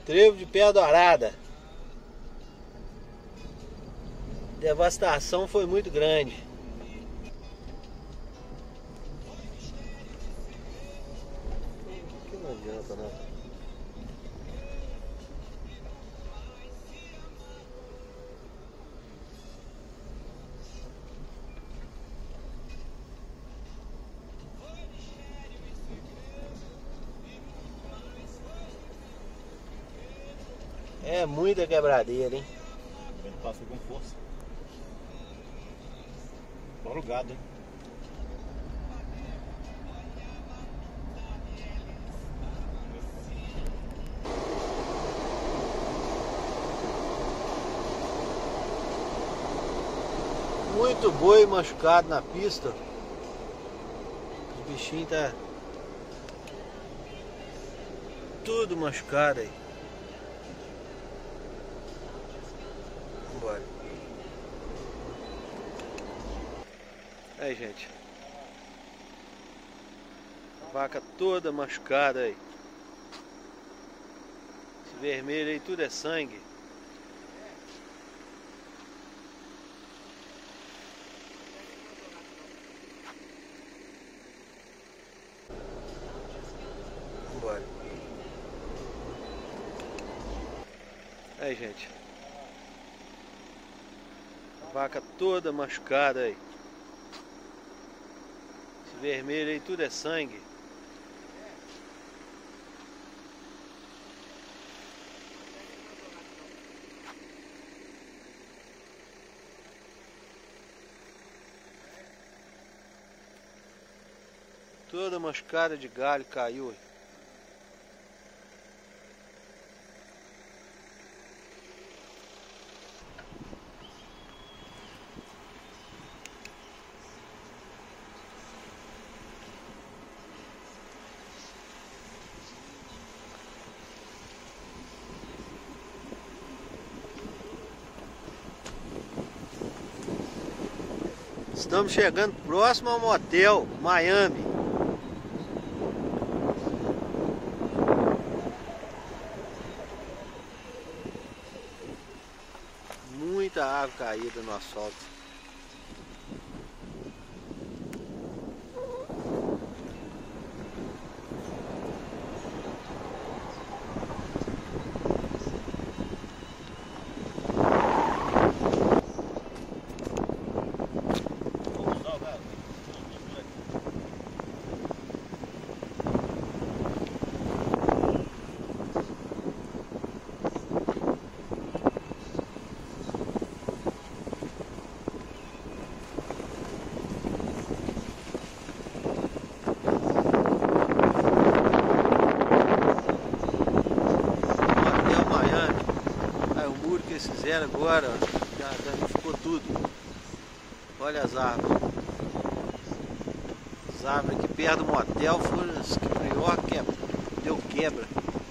Trevo de Pedra Dourada. A devastação foi muito grande. Aqui não adianta não. É muita quebradeira, hein? Ele passa com força. Bora o gado, hein? Muito boi machucado na pista. Os bichinhos tá tudo machucado aí. Vambora. Aí, gente. A vaca toda machucada aí. Esse vermelho aí tudo é sangue. Vambora. Aí, gente. A vaca toda machucada aí. Esse vermelho aí tudo é sangue. Toda machucada de galho caiu. Estamos chegando próximo ao motel Miami. Muita água caída no asfalto. Eles fizeram agora, ó, já danificou tudo. Olha as árvores. As árvores aqui perto do motel foram as que pior deu quebra.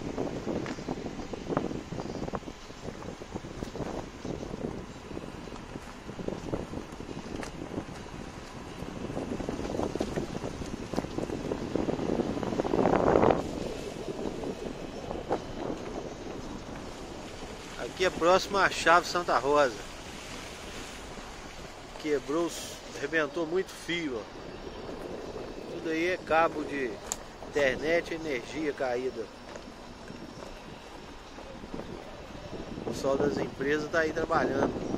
Aqui é próximo à Chave Santa Rosa. Quebrou, arrebentou muito fio, ó. Tudo aí é cabo de internet e energia caída. O pessoal das empresas tá aí trabalhando.